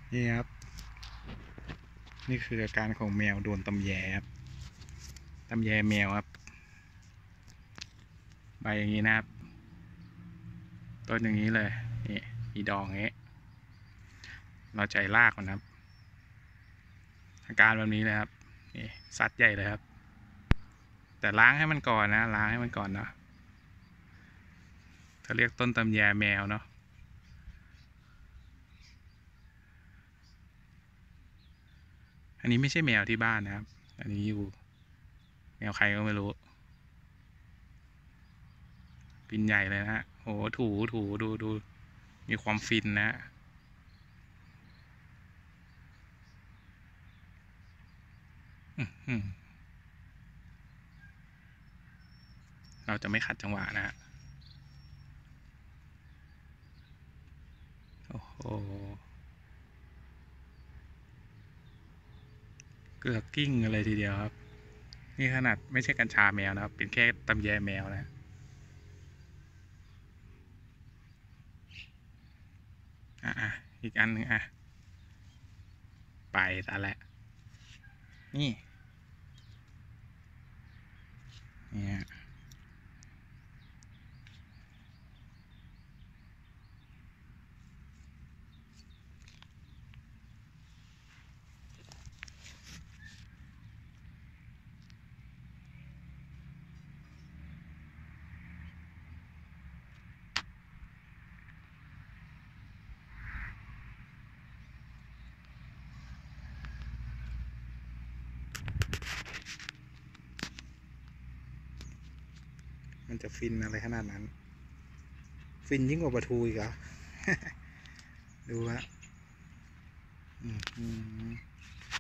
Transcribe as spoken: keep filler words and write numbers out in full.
นี่ครับนี่คืออาการของแมวโดนตำแยครับตำแยแมวครับใบอย่างนี้นะครับต้นอย่างนี้เลยนี่มีดอกอย่างนี้เราใจลากมันครับอาการแบบนี้เลยครับนี่ซัดใหญ่เลยครับแต่ล้างให้มันก่อนนะล้างให้มันก่อนเนาะเขาเรียกต้นตำแยแมวเนาะอันนี้ไม่ใช่แมวที่บ้านนะครับอันนี้อยู่แมวใครก็ไม่รู้ปินใหญ่เลยนะฮะโอ้ถูถูดูดูมีความฟินนะเราจะไม่ขัดจังหวะนะฮะโอ้โหเกือกกิ้งอะไรทีเดียวครับนี่ขนาดไม่ใช่กัญชาแมวนะครับเป็นแค่ตำแยแมวนะอ่ะอีกอันหนึ่งอ่ะไปซะแล้วนี่เนี่ยมันจะฟินอะไรขนาดนั้นฟินยิ่งกว่าปลาทูอีกเหรอ ดูฮะ